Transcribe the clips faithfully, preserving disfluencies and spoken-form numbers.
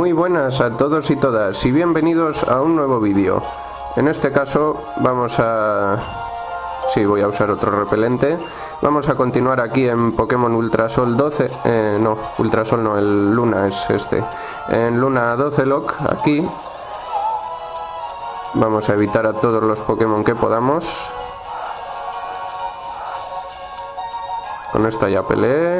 Muy buenas a todos y todas y bienvenidos a un nuevo vídeo. En este caso vamos a... Sí, voy a usar otro repelente. Vamos a continuar aquí en Pokémon Ultrasol doce. Eh, no, Ultrasol no, el Luna es este. En Luna doce Lock, aquí. Vamos a evitar a todos los Pokémon que podamos. Con esta ya peleé.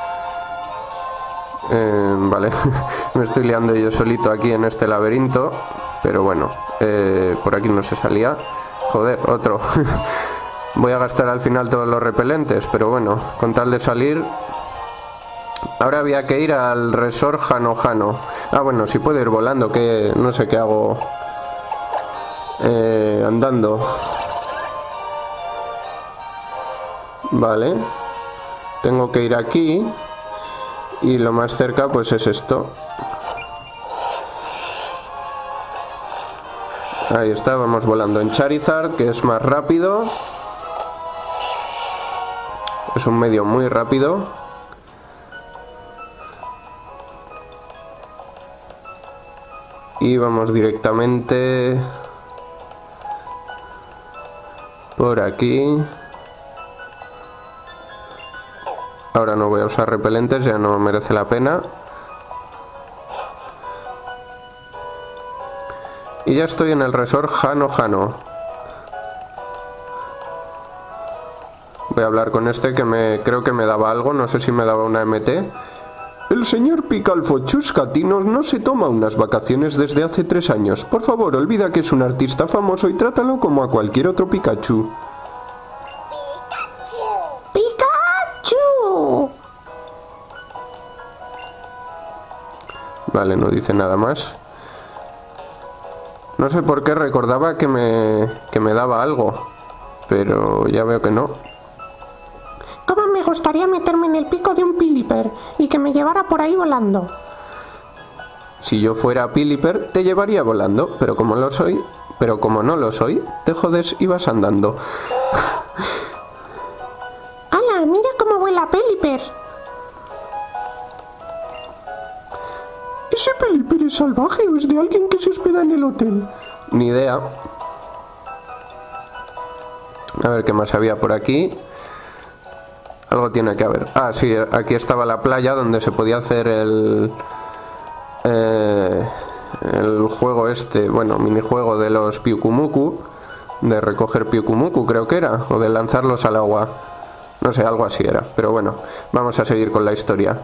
Eh, vale, me estoy liando yo solito aquí en este laberinto. Pero bueno, eh, por aquí no se salía. Joder, otro. Voy a gastar al final todos los repelentes, pero bueno, con tal de salir. Ahora había que ir al resort Jano Jano. Ah, bueno, si puedo ir volando, que no sé qué hago eh, andando. Vale. Tengo que ir aquí. Y lo más cerca pues es esto. Ahí está, vamos volando en Charizard, que es más rápido. Es un medio muy rápido. Y vamos directamente por aquí. Ahora no voy a usar repelentes, ya no merece la pena. Y ya estoy en el resort Jano Jano. Voy a hablar con este que me creo que me daba algo, no sé si me daba una M T. El señor Picalfo Chuscatinos no se toma unas vacaciones desde hace tres años. Por favor, olvida que es un artista famoso y trátalo como a cualquier otro Pikachu. ¡Pikachu! Vale, no dice nada más. No sé por qué recordaba que me, que me daba algo, pero ya veo que no. ¿Cómo me gustaría meterme en el pico de un Piliper y que me llevara por ahí volando? Si yo fuera Piliper, te llevaría volando, pero como lo soy, pero como no lo soy, te jodes y vas andando. ¡Hala! ¡Mira cómo vuela Piliper! ¿Ese Piliper es salvaje o es de alguien que se hospeda en el hotel? Ni idea. A ver qué más había por aquí. Algo tiene que haber. Ah, sí, aquí estaba la playa donde se podía hacer el... Eh, el juego este, bueno, minijuego de los Pyukumuku. De recoger Pyukumuku, creo que era. O de lanzarlos al agua. No sé, algo así era. Pero bueno, vamos a seguir con la historia.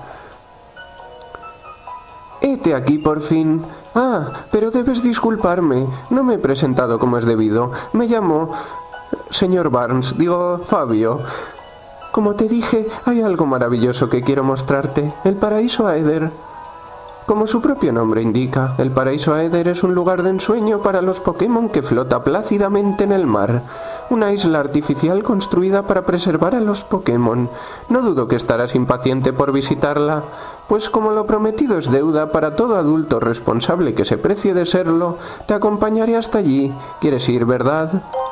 Hete aquí por fin. Ah, pero debes disculparme. No me he presentado como es debido. Me llamo... señor Barnes, digo Fabio. Como te dije, hay algo maravilloso que quiero mostrarte. El paraíso Aether. Como su propio nombre indica, el paraíso Aether es un lugar de ensueño para los Pokémon que flota plácidamente en el mar. Una isla artificial construida para preservar a los Pokémon. No dudo que estarás impaciente por visitarla, pues como lo prometido es deuda para todo adulto responsable que se precie de serlo, te acompañaré hasta allí. ¿Quieres ir, verdad?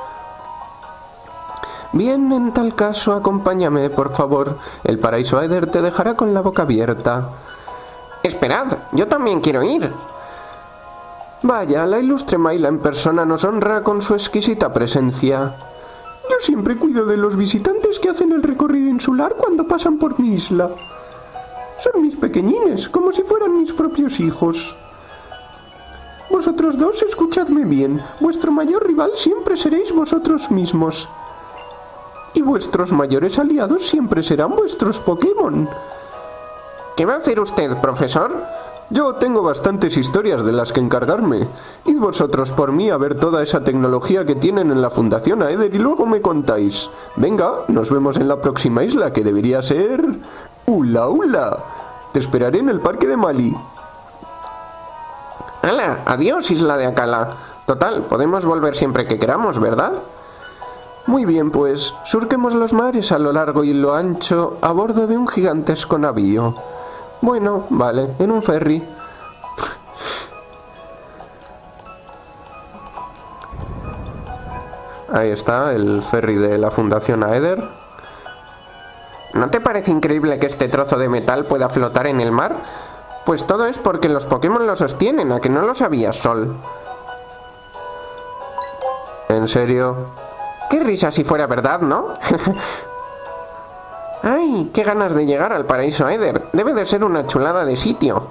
Bien, en tal caso, acompáñame, por favor. El paraíso Aether te dejará con la boca abierta. Esperad, yo también quiero ir. Vaya, la ilustre Mayla en persona nos honra con su exquisita presencia. Yo siempre cuido de los visitantes que hacen el recorrido insular cuando pasan por mi isla. Son mis pequeñines, como si fueran mis propios hijos. Vosotros dos, escuchadme bien. Vuestro mayor rival siempre seréis vosotros mismos. Y vuestros mayores aliados siempre serán vuestros Pokémon. ¿Qué va a hacer usted, profesor? Yo tengo bastantes historias de las que encargarme. Id vosotros por mí a ver toda esa tecnología que tienen en la Fundación Aether y luego me contáis. Venga, nos vemos en la próxima isla, que debería ser... ¡Ula, ula! Te esperaré en el parque de Mali. ¡Hala! Adiós, isla de Akala. Total, podemos volver siempre que queramos, ¿verdad? Muy bien, pues, surquemos los mares a lo largo y lo ancho a bordo de un gigantesco navío. Bueno, vale, en un ferry. Ahí está, el ferry de la Fundación Aether. ¿No te parece increíble que este trozo de metal pueda flotar en el mar? Pues todo es porque los Pokémon lo sostienen, ¿a que no lo sabías, Sol? ¿En serio? Qué risa si fuera verdad, ¿no? ¡Ay! ¡Qué ganas de llegar al paraíso Aether! Debe de ser una chulada de sitio.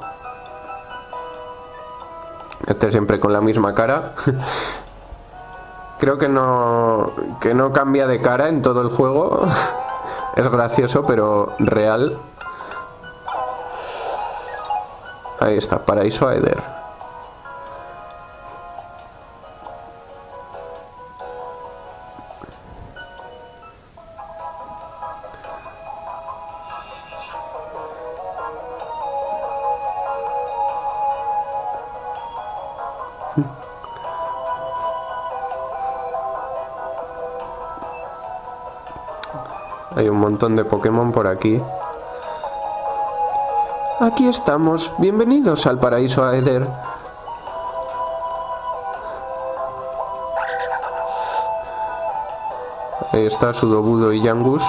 Este siempre con la misma cara. Creo que no, que no cambia de cara en todo el juego. Es gracioso, pero real. Ahí está, paraíso Aether. Hay un montón de Pokémon por aquí. Aquí estamos. Bienvenidos al paraíso Aether. Ahí está Sudowoodo y Yangus.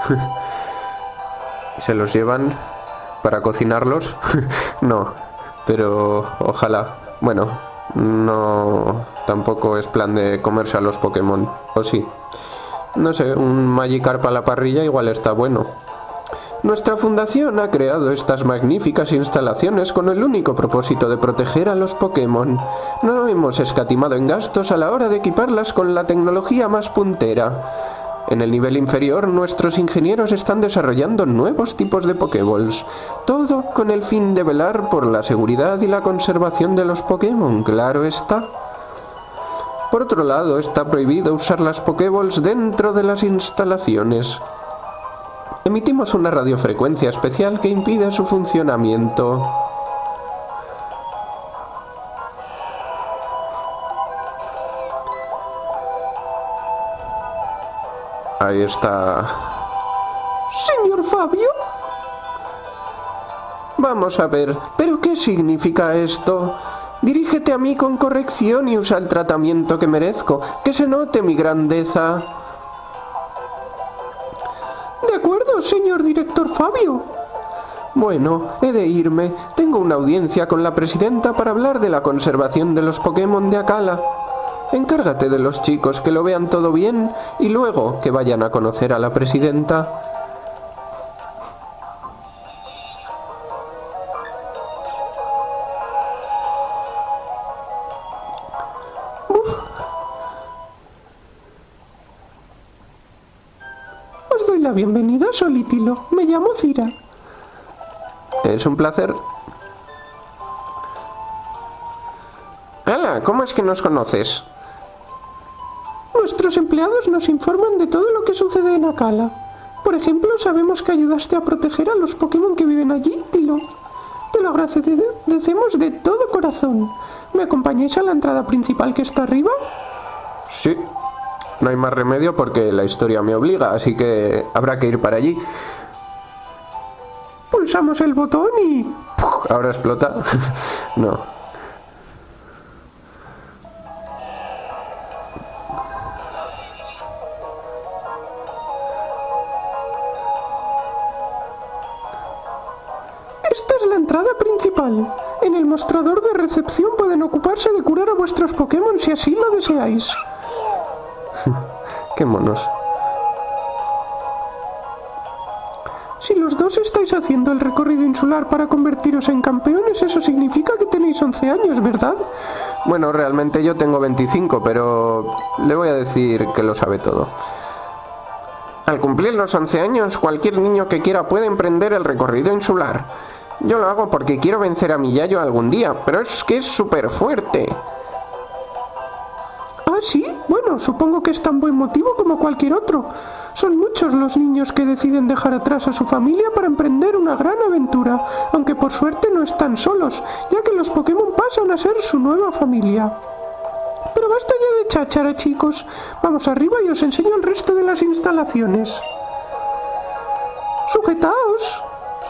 Se los llevan para cocinarlos. No, pero ojalá. Bueno, no, tampoco es plan de comerse a los Pokémon. ¿O sí? No sé, un Magikarp a la parrilla igual está bueno. Nuestra fundación ha creado estas magníficas instalaciones con el único propósito de proteger a los Pokémon. No hemos escatimado en gastos a la hora de equiparlas con la tecnología más puntera. En el nivel inferior, nuestros ingenieros están desarrollando nuevos tipos de Pokéballs. Todo con el fin de velar por la seguridad y la conservación de los Pokémon, claro está. Por otro lado, está prohibido usar las Pokéballs dentro de las instalaciones. Emitimos una radiofrecuencia especial que impide su funcionamiento. Ahí está. Señor Fabio. Vamos a ver, ¿pero qué significa esto? Dirígete a mí con corrección y usa el tratamiento que merezco, que se note mi grandeza. De acuerdo, señor director Fabio. Bueno, he de irme. Tengo una audiencia con la presidenta para hablar de la conservación de los Pokémon de Akala. Encárgate de los chicos que lo vean todo bien y luego que vayan a conocer a la presidenta. Os doy la bienvenida, Solitilo. Me llamo Cira. Es un placer. ¡Hala! ¿Cómo es que nos conoces? Nuestros empleados nos informan de todo lo que sucede en Akala. Por ejemplo, sabemos que ayudaste a proteger a los Pokémon que viven allí, Tilo. Te lo agradecemos de todo corazón. ¿Me acompañáis a la entrada principal que está arriba? Sí. No hay más remedio porque la historia me obliga, así que habrá que ir para allí. Pulsamos el botón y... ¡puf! ¿Ahora explota? No. Esta es la entrada principal. En el mostrador de recepción pueden ocuparse de curar a vuestros Pokémon si así lo deseáis. Qué monos. Si los dos estáis haciendo el recorrido insular para convertiros en campeones, eso significa que tenéis once años, ¿verdad? Bueno, realmente yo tengo veinticinco, pero le voy a decir que lo sabe todo. Al cumplir los once años, cualquier niño que quiera puede emprender el recorrido insular. Yo lo hago porque quiero vencer a mi Yayo algún día, pero es que es súper fuerte. ¿Ah, sí? Bueno, supongo que es tan buen motivo como cualquier otro. Son muchos los niños que deciden dejar atrás a su familia para emprender una gran aventura, aunque por suerte no están solos, ya que los Pokémon pasan a ser su nueva familia. Pero basta ya de cháchara, chicos. Vamos arriba y os enseño el resto de las instalaciones. ¡Sujetaos!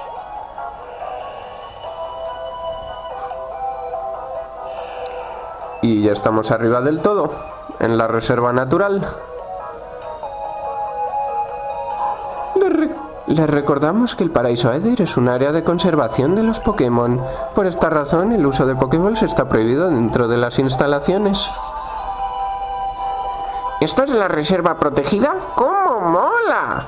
Y ya estamos arriba del todo, en la reserva natural. Les, re Les recordamos que el Paraíso Aether es un área de conservación de los Pokémon. Por esta razón, el uso de Pokéballs está prohibido dentro de las instalaciones. ¿Esto es la reserva protegida? ¡Cómo mola!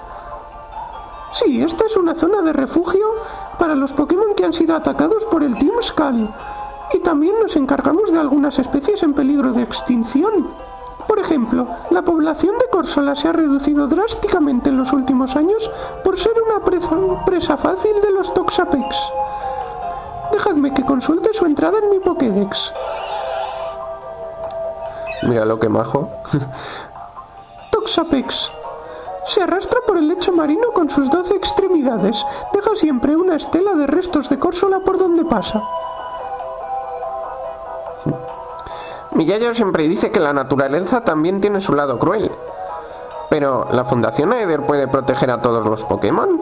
Sí, esta es una zona de refugio para los Pokémon que han sido atacados por el Team Skull. Y también nos encargamos de algunas especies en peligro de extinción. Por ejemplo, la población de Corsola se ha reducido drásticamente en los últimos años por ser una presa, presa fácil de los Toxapex. Dejadme que consulte su entrada en mi Pokédex. Mira lo que majo. Toxapex. Se arrastra por el lecho marino con sus doce extremidades. Deja siempre una estela de restos de Corsola por donde pasa. Mi yayo siempre dice que la naturaleza también tiene su lado cruel. Pero, ¿la Fundación Aether puede proteger a todos los Pokémon?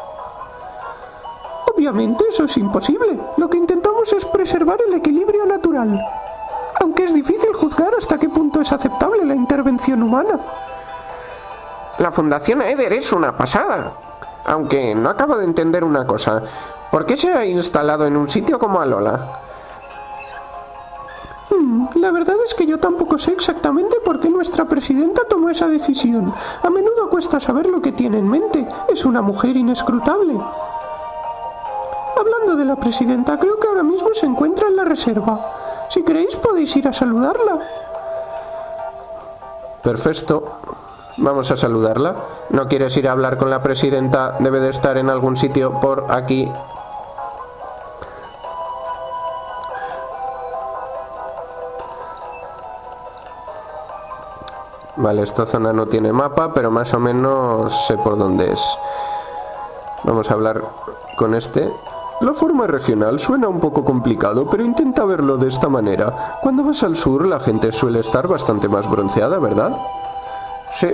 Obviamente eso es imposible. Lo que intentamos es preservar el equilibrio natural. Aunque es difícil juzgar hasta qué punto es aceptable la intervención humana. La Fundación Aether es una pasada. Aunque no acabo de entender una cosa. ¿Por qué se ha instalado en un sitio como Alola? Hmm, la verdad es que yo tampoco sé exactamente por qué nuestra presidenta tomó esa decisión. A menudo cuesta saber lo que tiene en mente. Es una mujer inescrutable. Hablando de la presidenta, creo que ahora mismo se encuentra en la reserva. Si queréis podéis ir a saludarla. Perfecto. Vamos a saludarla. ¿No quieres ir a hablar con la presidenta? Debe de estar en algún sitio por aquí. Vale, esta zona no tiene mapa, pero más o menos sé por dónde es. Vamos a hablar con este. La forma regional suena un poco complicado, pero intenta verlo de esta manera. Cuando vas al sur, la gente suele estar bastante más bronceada, ¿verdad? Sí.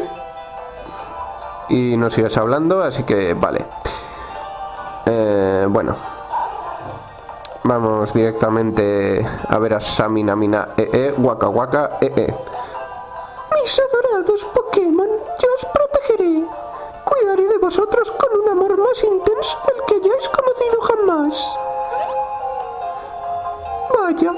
Y no sigues hablando, así que vale. Eh, bueno. Vamos directamente a ver a Samina Mina. Eh, eh, Waka Waka, eh, eh. Mis adorados Pokémon, yo os protegeré. Cuidaré de vosotros con un amor más intenso del que hayáis conocido jamás. Vaya.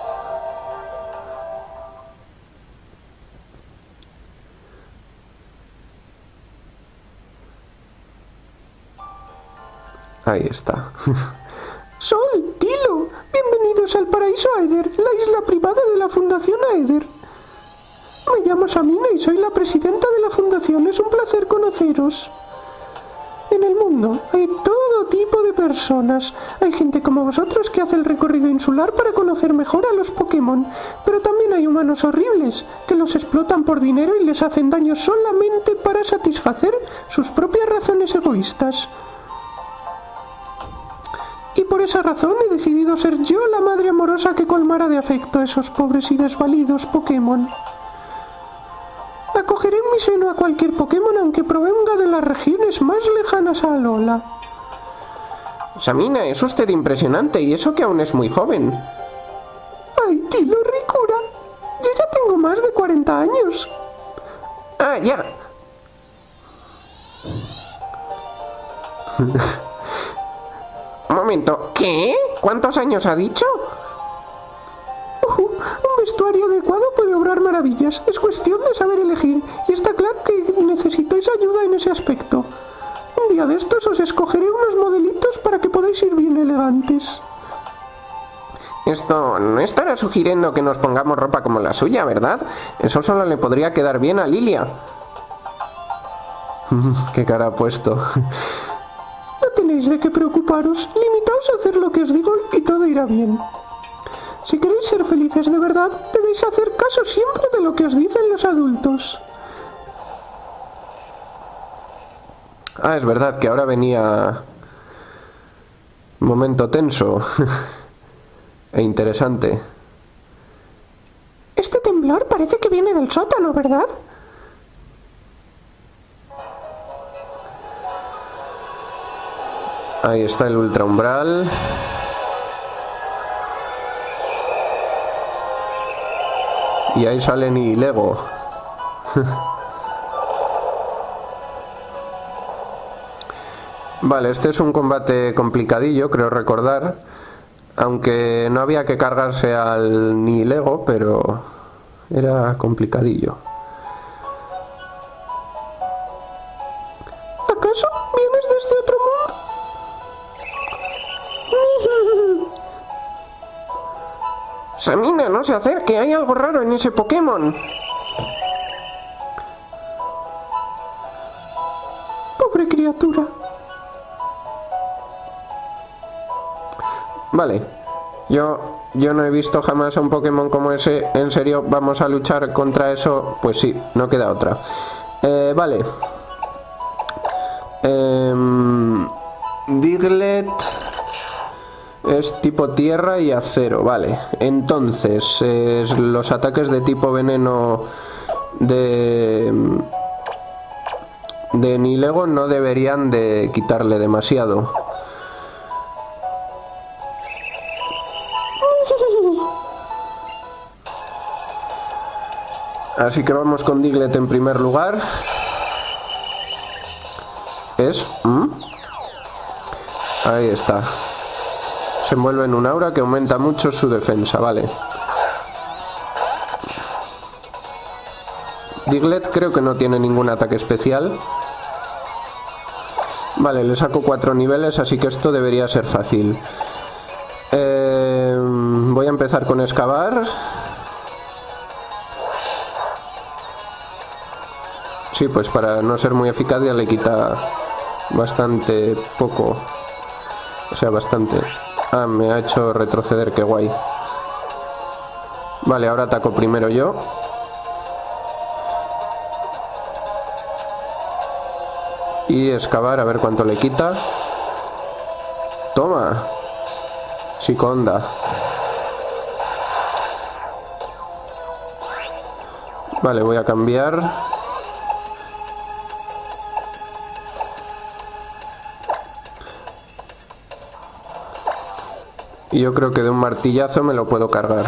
Ahí está. Sol, Tilo, bienvenidos al Paraíso Aether, la isla privada de la Fundación Aether. Me llamo Samina y soy la presidenta de la fundación. Es un placer conoceros. En el mundo hay todo tipo de personas. Hay gente como vosotros que hace el recorrido insular para conocer mejor a los Pokémon. Pero también hay humanos horribles que los explotan por dinero y les hacen daño solamente para satisfacer sus propias razones egoístas. Y por esa razón he decidido ser yo la madre amorosa que colmará de afecto a esos pobres y desvalidos Pokémon. Acogeré en mi seno a cualquier Pokémon aunque provenga de las regiones más lejanas a Alola. Samina, es usted impresionante y eso que aún es muy joven. ¡Ay, Tilo Ricura! Yo ya tengo más de cuarenta años. Ah, ya. Un momento, ¿qué? ¿Cuántos años ha dicho? Uh, un vestuario adecuado puede obrar maravillas. Es cuestión de saber elegir. Y está claro que necesitáis ayuda en ese aspecto. Un día de estos os escogeré unos modelitos para que podáis ir bien elegantes. Esto no estará sugiriendo que nos pongamos ropa como la suya, ¿verdad? Eso solo le podría quedar bien a Lilia. Qué cara ha puesto. No tenéis de qué preocuparos. Limitaos a hacer lo que os digo y todo irá bien. Si queréis ser felices de verdad, debéis hacer caso siempre de lo que os dicen los adultos. Ah, es verdad que ahora venía... Momento tenso. E interesante. Este temblor parece que viene del sótano, ¿verdad? Ahí está el ultraumbral. Y ahí sale Nihilego. Vale, este es un combate complicadillo, creo recordar. Aunque no había que cargarse al Nihilego, pero era complicadillo. ¿Acaso vienes desde otro mundo? Samina, no se acerque, hay algo raro en ese Pokémon. Pobre criatura. Vale, yo, yo no he visto jamás a un Pokémon como ese. ¿En serio vamos a luchar contra eso? Pues sí, no queda otra. Eh, vale. Eh, Diglett es tipo tierra y acero, vale. Entonces, eh, los ataques de tipo veneno de... de Nihilego no deberían de quitarle demasiado. Así que vamos con Diglett en primer lugar. Es... ¿Mm? Ahí está. Se envuelve en un aura que aumenta mucho su defensa, vale. Diglett creo que no tiene ningún ataque especial. Vale, le saco cuatro niveles, así que esto debería ser fácil. Eh, voy a empezar con excavar. Sí, pues para no ser muy eficaz ya le quita bastante poco. O sea, bastante. Ah, me ha hecho retroceder, qué guay. Vale, ahora ataco primero yo. Y excavar, a ver cuánto le quita. Toma. Chiconda. Vale, voy a cambiar. Y yo creo que de un martillazo me lo puedo cargar.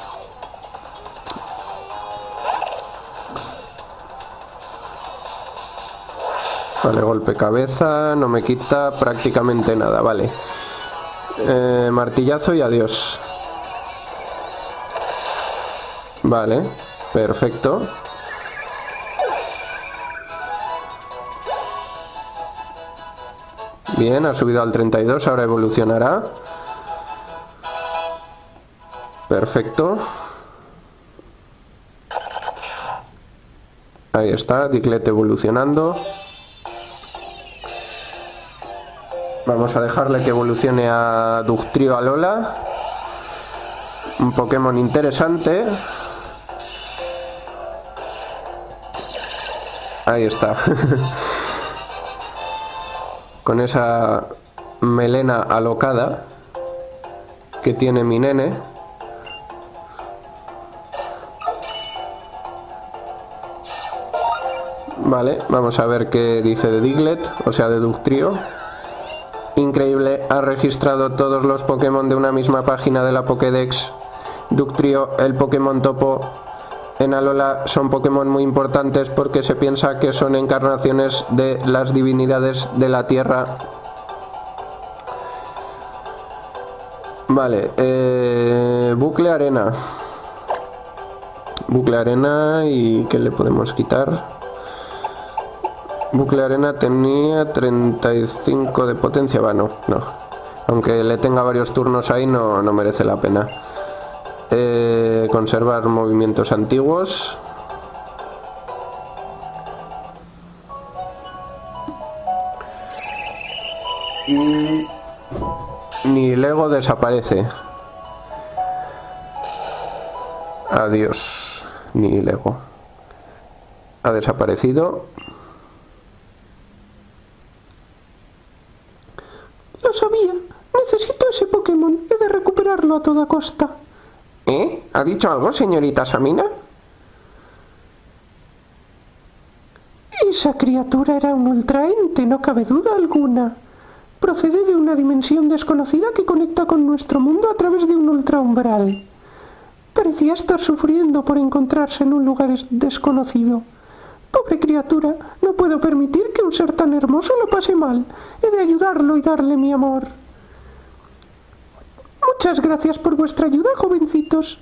Vale, golpe cabeza, no me quita prácticamente nada, vale. Eh, martillazo y adiós. Vale, perfecto. Bien, ha subido al treinta y dos, ahora evolucionará. Perfecto. Ahí está, Diglett evolucionando. Vamos a dejarle que evolucione a Dugtrio Alola. Un Pokémon interesante. Ahí está. Con esa melena alocada que tiene mi nene. Vale, vamos a ver qué dice de Diglett, o sea de Dugtrio. Increíble, ha registrado todos los Pokémon de una misma página de la Pokédex. Dugtrio, el Pokémon topo en Alola, son Pokémon muy importantes porque se piensa que son encarnaciones de las divinidades de la Tierra. Vale, eh, bucle arena. Bucle arena y ¿qué le podemos quitar? Bucle arena tenía treinta y cinco de potencia, va, no, no. Aunque le tenga varios turnos ahí no, no merece la pena. Eh, conservar movimientos antiguos. Y Nihilego desaparece. Adiós, Nihilego. Ha desaparecido. Lo sabía. Necesito ese Pokémon. He de recuperarlo a toda costa. ¿Eh? ¿Ha dicho algo, señorita Samina? Esa criatura era un ultraente, no cabe duda alguna. Procede de una dimensión desconocida que conecta con nuestro mundo a través de un ultraumbral. Parecía estar sufriendo por encontrarse en un lugar desconocido. Pobre criatura, no puedo permitir que un ser tan hermoso lo pase mal. He de ayudarlo y darle mi amor. Muchas gracias por vuestra ayuda, jovencitos.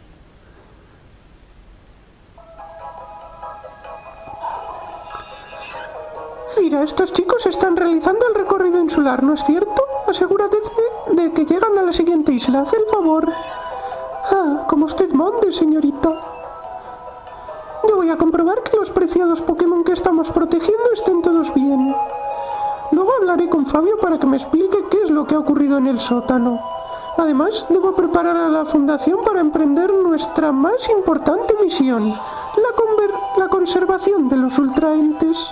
Cira, estos chicos están realizando el recorrido insular, ¿no es cierto? Asegúrate de, de que llegan a la siguiente isla. Haz el favor. Ah, como usted mande, señorita. Yo voy a comprobar que los preciados Pokémon que estamos protegiendo estén todos bien. Luego hablaré con Fabio para que me explique qué es lo que ha ocurrido en el sótano. Además, debo preparar a la Fundación para emprender nuestra más importante misión, la, conver- la conservación de los ultraentes.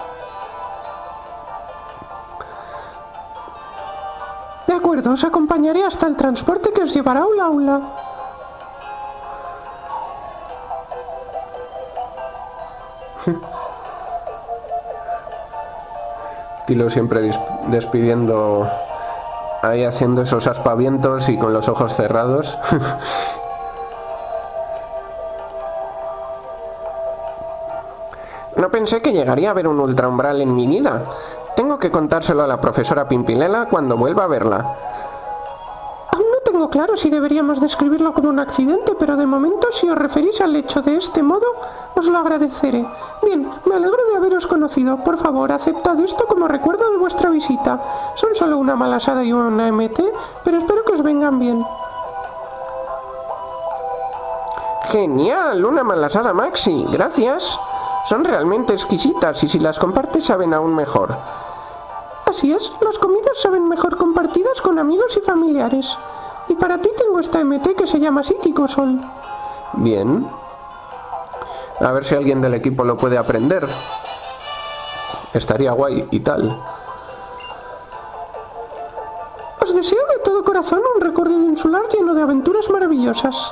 De acuerdo, os acompañaré hasta el transporte que os llevará a un aula. Tilo siempre despidiendo, ahí haciendo esos aspavientos y con los ojos cerrados. No pensé que llegaría a ver un ultraumbral en mi vida. Tengo que contárselo a la profesora Pimpinela cuando vuelva a verla. Aún no tengo claro si deberíamos describirlo como un accidente, pero de momento, si os referís al hecho de este modo, os lo agradeceré. Bien, me alegro de haberos conocido. Por favor, aceptad esto como recuerdo de vuestra visita. Son solo una malasada y una M T, pero espero que os vengan bien. Genial, una malasada Maxi, gracias. Son realmente exquisitas y si las compartes saben aún mejor. Así es, las comidas saben mejor compartidas con amigos y familiares. Y para ti tengo esta M T que se llama Psíquico Sol. Bien. A ver si alguien del equipo lo puede aprender. Estaría guay y tal. Os deseo de todo corazón un recorrido insular lleno de aventuras maravillosas.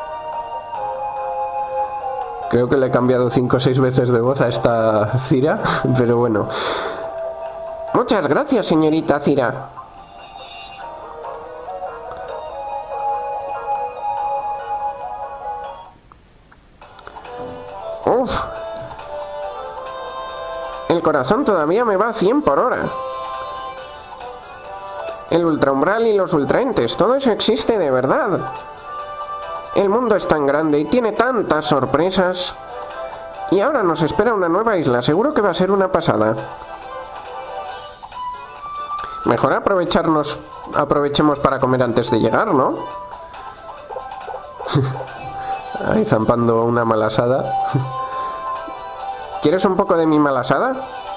Creo que le he cambiado cinco o seis veces de voz a esta Cira, pero bueno. Muchas gracias, señorita Cira. Uf. El corazón todavía me va a cien por hora. El ultraumbral y los ultraentes, todo eso existe de verdad. El mundo es tan grande y tiene tantas sorpresas. Y ahora nos espera una nueva isla, seguro que va a ser una pasada. Mejor aprovecharnos, aprovechemos para comer antes de llegar, ¿no? Ahí zampando una malasada. ¿Quieres un poco de mi malasada?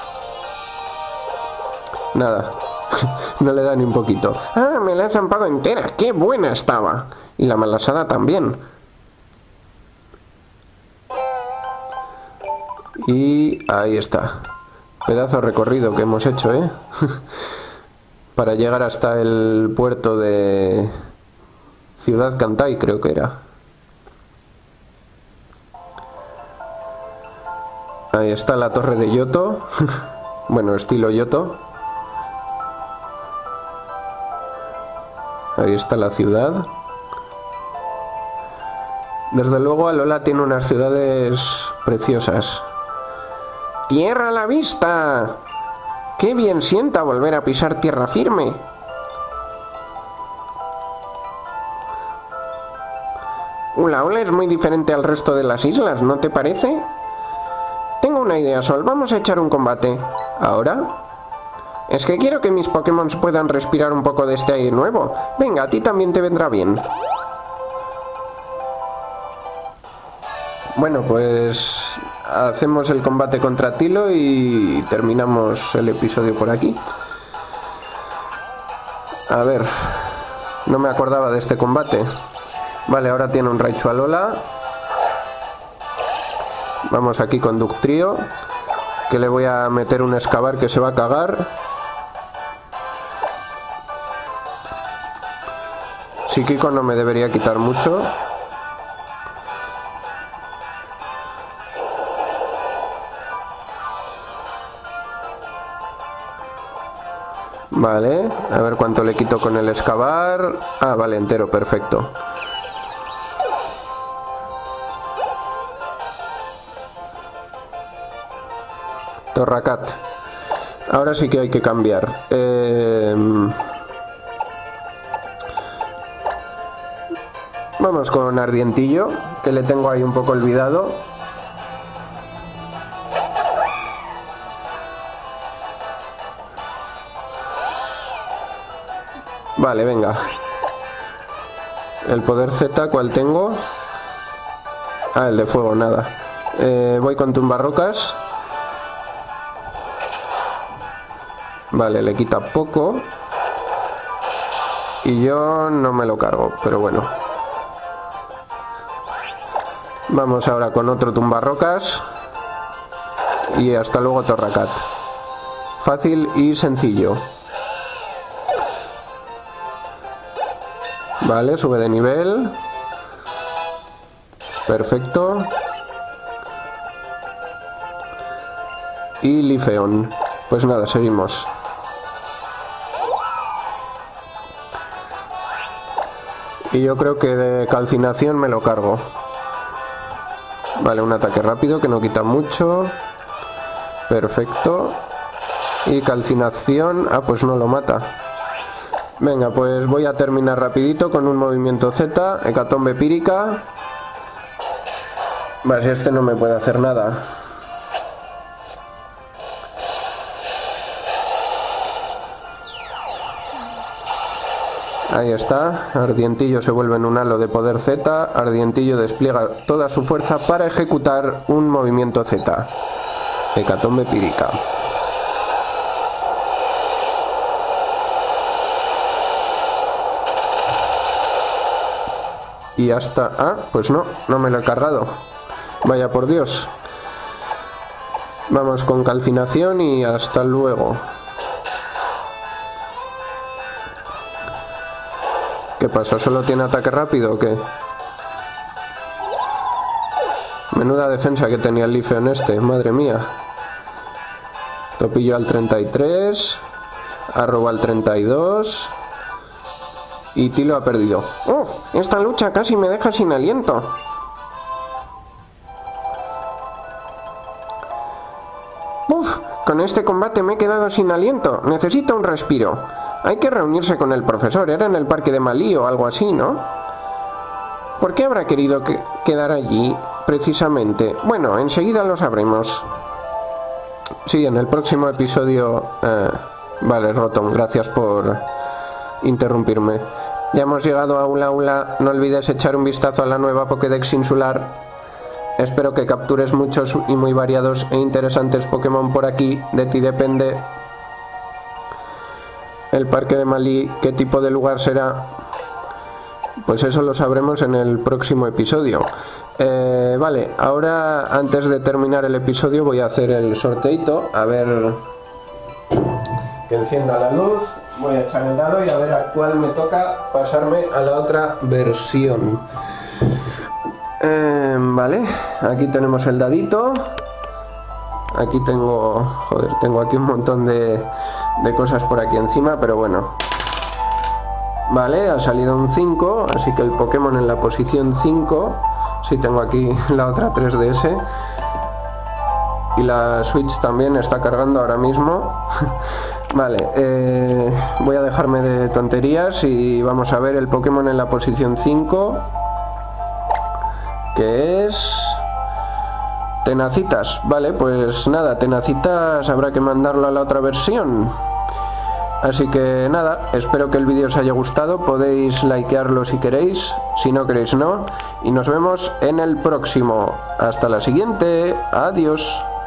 Nada, no le da ni un poquito. Ah, me la he zampado entera, qué buena estaba. Y la malasada también. Y ahí está. Pedazo recorrido que hemos hecho, ¿eh? Para llegar hasta el puerto de Ciudad Cantay, creo que era. Ahí está la torre de Yoto. Bueno, estilo Yoto. Ahí está la ciudad. Desde luego Alola tiene unas ciudades preciosas. ¡Tierra a la vista! ¡Qué bien sienta volver a pisar tierra firme! Ulaola es muy diferente al resto de las islas, ¿no te parece? Tengo una idea, Sol, vamos a echar un combate. ¿Ahora? Es que quiero que mis Pokémon puedan respirar un poco de este aire nuevo. Venga, a ti también te vendrá bien. Bueno, pues hacemos el combate contra Tilo y terminamos el episodio por aquí. A ver, no me acordaba de este combate. Vale, ahora tiene un Raichu Alola. Vamos aquí con Ductrio, que le voy a meter un Excavar que se va a cagar. Psíquico no me debería quitar mucho. Vale, a ver cuánto le quito con el Excavar. Ah, vale, entero, perfecto. Torracat. Ahora sí que hay que cambiar. Eh... Vamos con Ardientillo, que le tengo ahí un poco olvidado. Vale, venga. El poder Z, ¿cuál tengo? Ah, el de fuego, nada. Eh, voy con tumbarrocas. Vale, le quita poco. Y yo no me lo cargo, pero bueno. Vamos ahora con otro tumbarrocas. Y hasta luego Torracat. Fácil y sencillo. Vale, sube de nivel. Perfecto. Y Lifeon. Pues nada, seguimos. Y yo creo que de calcinación me lo cargo. Vale, un ataque rápido que no quita mucho. Perfecto. Y calcinación. Ah, pues no lo mata. Venga, pues voy a terminar rapidito con un movimiento Z. Hecatombe pírica. Vale, si este no me puede hacer nada. Ahí está, Ardientillo se vuelve en un halo de poder Z, Ardientillo despliega toda su fuerza para ejecutar un movimiento Z. Hecatombe pírica. Y hasta... Ah, pues no, no me lo he cargado. Vaya por Dios. Vamos con calcinación y hasta luego. ¿Qué pasa? ¿Solo tiene ataque rápido o qué? Menuda defensa que tenía el Lifeon este, madre mía. Topillo al treinta y tres. Arroba al treinta y dos. Y Tilo ha perdido. ¡Oh! Esta lucha casi me deja sin aliento. ¡Uf! Con este combate me he quedado sin aliento. Necesito un respiro. Hay que reunirse con el profesor. Era en el parque de Malí o algo así, ¿no? ¿Por qué habrá querido que quedar allí precisamente? Bueno, enseguida lo sabremos. Sí, en el próximo episodio... Eh, vale, Rotom, gracias por interrumpirme. Ya hemos llegado a Ula Aula. No olvides echar un vistazo a la nueva Pokédex insular. Espero que captures muchos y muy variados e interesantes Pokémon por aquí. De ti depende el parque de Malí, qué tipo de lugar será. Pues eso lo sabremos en el próximo episodio. Eh, vale, ahora antes de terminar el episodio voy a hacer el sorteito. A ver, que encienda la luz. Voy a echar el dado y a ver a cuál me toca pasarme a la otra versión. Eh, vale, aquí tenemos el dadito. Aquí tengo... Joder, tengo aquí un montón de, de cosas por aquí encima, pero bueno. Vale, ha salido un cinco, así que el Pokémon en la posición cinco. Sí, tengo aquí la otra tres D S. Y la Switch también está cargando ahora mismo. Vale, eh, voy a dejarme de tonterías y vamos a ver el Pokémon en la posición cinco. Que es... Tenacitas. Vale, pues nada, Tenacitas habrá que mandarlo a la otra versión. Así que nada, espero que el vídeo os haya gustado. Podéis likearlo si queréis, si no queréis no. Y nos vemos en el próximo. Hasta la siguiente. Adiós.